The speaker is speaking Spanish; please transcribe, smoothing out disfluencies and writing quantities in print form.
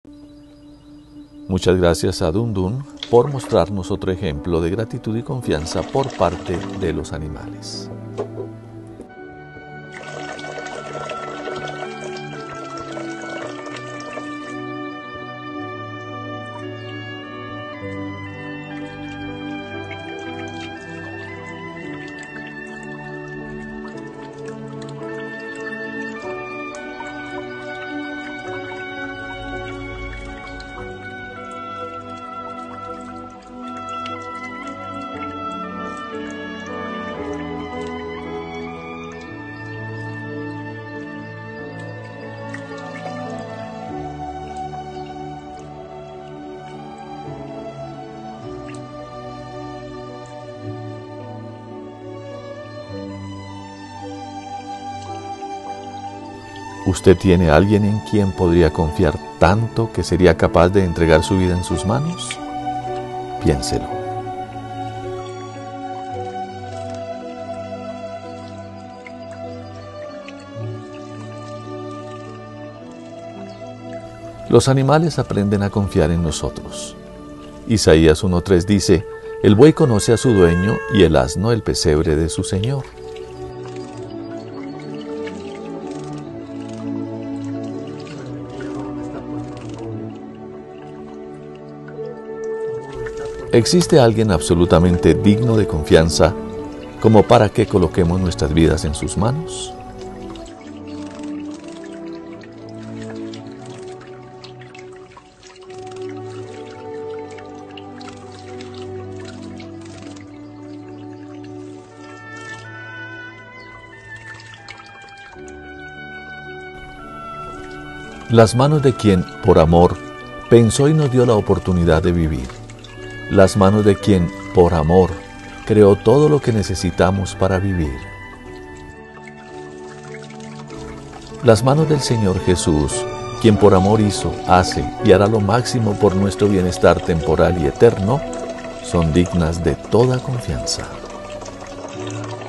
Muchas gracias a Dundun por mostrarnos otro ejemplo de gratitud y confianza por parte de los animales. ¿Usted tiene a alguien en quien podría confiar tanto que sería capaz de entregar su vida en sus manos? Piénselo. Los animales aprenden a confiar en nosotros. Isaías 1:3 dice: el buey conoce a su dueño y el asno el pesebre de su señor. ¿Existe alguien absolutamente digno de confianza como para que coloquemos nuestras vidas en sus manos? Las manos de quien, por amor, pensó y nos dio la oportunidad de vivir. Las manos de quien, por amor, creó todo lo que necesitamos para vivir. Las manos del Señor Jesús, quien por amor hizo, hace y hará lo máximo por nuestro bienestar temporal y eterno, son dignas de toda confianza.